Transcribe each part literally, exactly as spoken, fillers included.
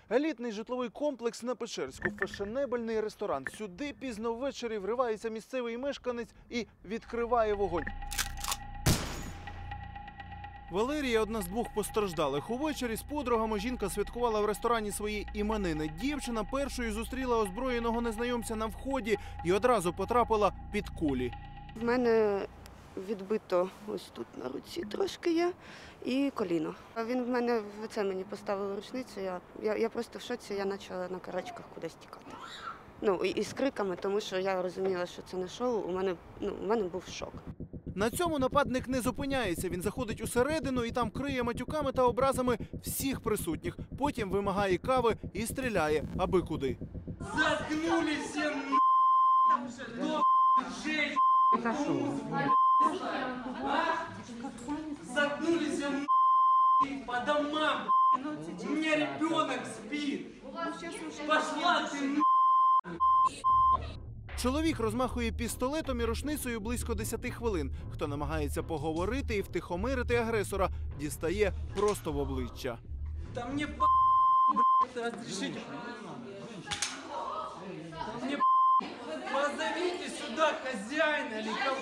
Елітний житловий комплекс на Печерську, фешенебельний ресторан. Сюди пізно ввечері вривається місцевий мешканець і відкриває вогонь. Валерія – одна з двох постраждалих. Увечері з подругами жінка святкувала в ресторані свої іменини. Дівчина першою зустріла озброєного незнайомця на вході і одразу потрапила під кулі. В мене відбито ось тут на руці трошки є і коліно. Він в мене в це мені поставив рушницю, я, я, я просто в шоці, я почала на карачках кудись тікати. Ну, і, і з криками, тому що я розуміла, що це не шоу, у мене, ну, у мене був шок. На цьому нападник не зупиняється. Він заходить усередину і там криє матюками та образами всіх присутніх. Потім вимагає кави і стріляє аби куди. Заткнули все до жесть. Заткнули все по домам. У меня ребенок спит. Пошла ты. Чоловік розмахує пістолетом і рушницею близько десяти хвилин. Хто намагається поговорити і втихомирити агресора, дістає просто в обличчя. Да мне по***, блядь, разрешите. Да мне по***, позовите сюда хозяина или кого.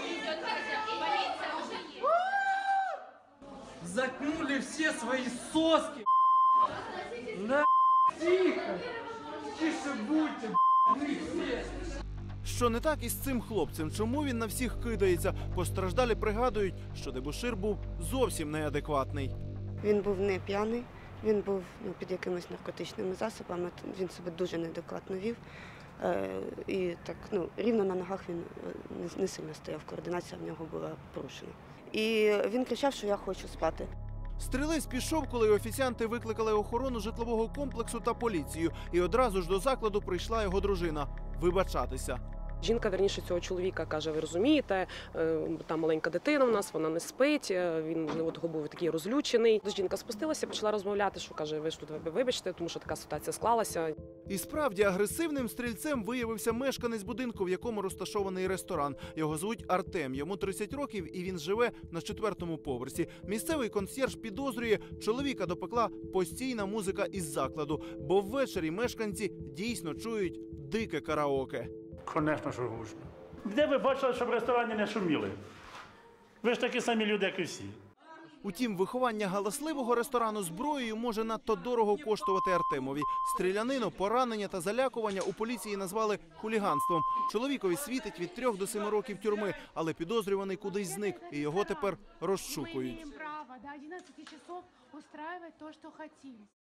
Заткнули все свои соски. На тихо. Тише будьте, блядь, все. Що не так із цим хлопцем? Чому він на всіх кидається? Постраждалі пригадують, що дебошир був зовсім неадекватний. Він був не п'яний, він був ну, під якимись наркотичними засобами, він себе дуже неадекватно вів. Е, і так, ну, рівно на ногах він не, не сильно стояв, координація в нього була порушена. І він кричав, що я хочу спати. Стрілець пішов, коли офіціанти викликали охорону житлового комплексу та поліцію. І одразу ж до закладу прийшла його дружина вибачатися. Жінка, вірніше, цього чоловіка каже, ви розумієте, там маленька дитина у нас, вона не спить, він от, був такий розлючений. Жінка спустилася, почала розмовляти, що каже, ви ж тут вибачте, тому що така ситуація склалася. І справді агресивним стрільцем виявився мешканець будинку, в якому розташований ресторан. Його звуть Артем, йому тридцять років і він живе на четвертому поверсі. Місцевий консьєрж підозрює, чоловіка допекла постійна музика із закладу, бо ввечері мешканці дійсно чують дике караоке. Звісно, що гучно. Де ви бачили, щоб в ресторані не шуміли? Ви ж такі самі люди, як і всі. Утім, виховання галасливого ресторану зброєю може надто дорого коштувати Артемові. Стрілянину, поранення та залякування у поліції назвали хуліганством. Чоловікові світить від трьох до семи років тюрми, але підозрюваний кудись зник, і його тепер розшукують. Ми маємо право до одинадцяти часов устраювати те, що хочемо.